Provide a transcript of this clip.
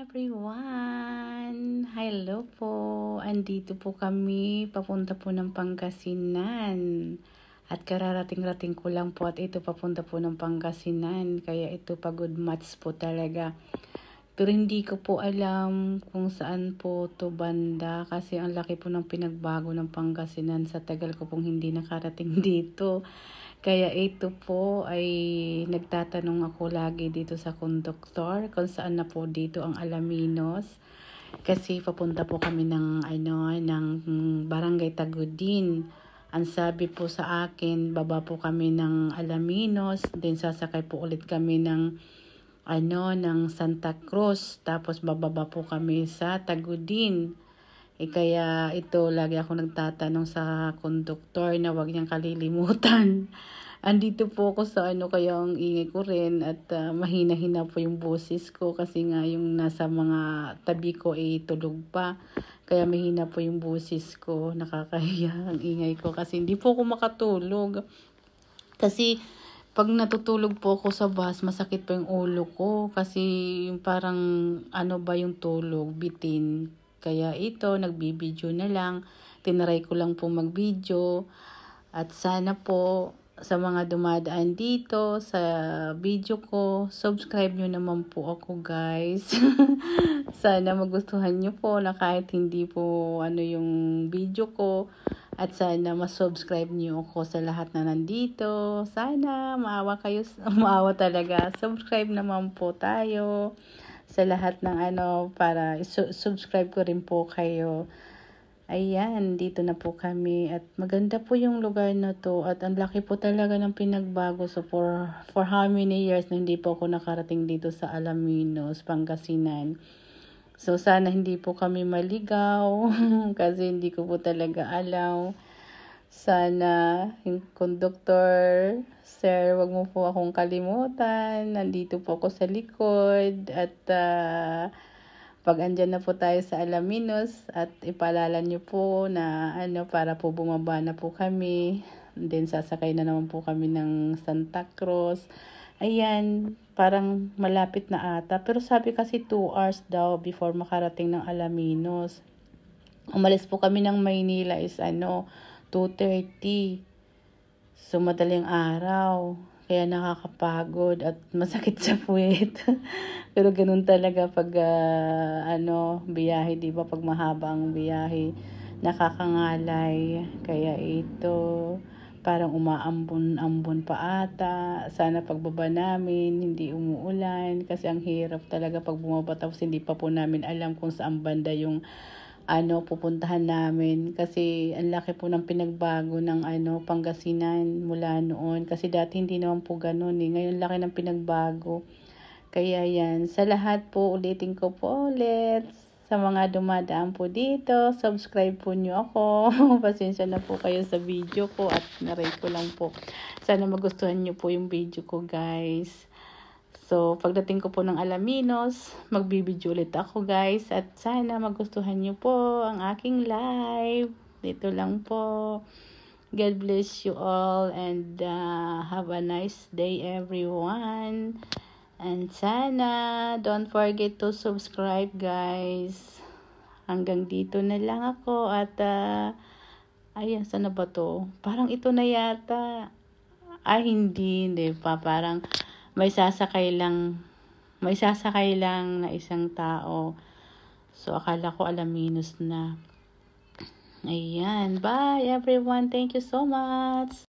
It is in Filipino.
everyone! Hello po! Andito po kami, papunta po ng Pangasinan. At kararating-rating ko lang po at ito papunta po ng Pangasinan. Kaya ito pagod match po talaga. Pero hindi ko po alam kung saan po to banda kasi ang laki po ng pinagbago ng Pangasinan sa tagal ko pong hindi nakarating dito. Kaya ito po ay nagtatanong ako lagi dito sa konduktor kung saan na po dito ang Alaminos. Kasi papunta po kami ng Barangay Tagudin. Ang sabi po sa akin, baba po kami ng Alaminos, then sasakay po ulit kami ng Santa Cruz, tapos bababa po kami sa Tagudin. Kaya ito, lagi ako nagtatanong sa konduktor na wag niyang kalilimutan. Andito po ako sa kaya ang ingay ko rin at mahina-hina po yung boses ko kasi nga yung nasa mga tabi ko ay tulog pa. Kaya mahina po yung boses ko, nakakahiya ang ingay ko kasi hindi po ako makatulog. Kasi pag natutulog po ako sa bus, masakit pa yung ulo ko kasi yung parang yung tulog, bitin. Kaya ito, nagbibideo na lang. Tinaray ko lang po mag-video. At sana po sa mga dumadaan dito sa video ko, subscribe nyo naman po ako guys. Sana magustuhan nyo po na kahit hindi po yung video ko. At sana mas-subscribe nyo ako sa lahat na nandito. Sana maawa kayo, maawa talaga. Subscribe naman po tayo sa lahat ng para subscribe ko rin po kayo. Ayan, dito na po kami at maganda po yung lugar na to at ang laki po talaga ng pinagbago. So for how many years na hindi po ako nakarating dito sa Alaminos, Pangasinan. So sana hindi po kami maligaw kasi hindi ko po talaga alam. Sana yung conductor, sir, wag mo po akong kalimutan. Nandito po ako sa likod at pag andyan na po tayo sa Alaminos at ipaalala nyo po na para po bumaba na po kami. Then sasakay na naman po kami ng Santa Cruz. Ayan, parang malapit na ata. Pero sabi kasi 2 hours daw before makarating ng Alaminos. Umalis po kami ng Maynila is 2:30. So madaling araw. Kaya nakakapagod at masakit sa puwet. Pero ganun talaga pag biyahe, di ba? Pag mahaba ang biyahe, nakakangalay. Kaya ito, parang umaambon-ambon pa ata. Sana pagbaba namin, hindi umuulan. Kasi ang hirap talaga pag bumaba. Tapos hindi pa po namin alam kung saan banda yung pupuntahan namin kasi ang laki po ng pinagbago ng Pangasinan mula noon kasi dati hindi naman po ganoon ngayon laki ng pinagbago. Kaya yan, sa lahat po ulitin ko po ulit sa mga dumadaan po dito, subscribe po nyo ako. Pasensya na po kayo sa video ko at naray ko lang po. Sana magustuhan nyo po yung video ko guys. So, pagdating ko po ng Alaminos, magbibideo ulit ako guys. At sana magustuhan nyo po ang aking live. Dito lang po. God bless you all and have a nice day everyone. And sana, don't forget to subscribe guys. Hanggang dito na lang ako. At, ayan, sana ba to? Parang ito na yata. Hindi pa. Parang may sasakay lang na isang tao. So, akala ko Alaminos na. Ayan. Bye, everyone. Thank you so much.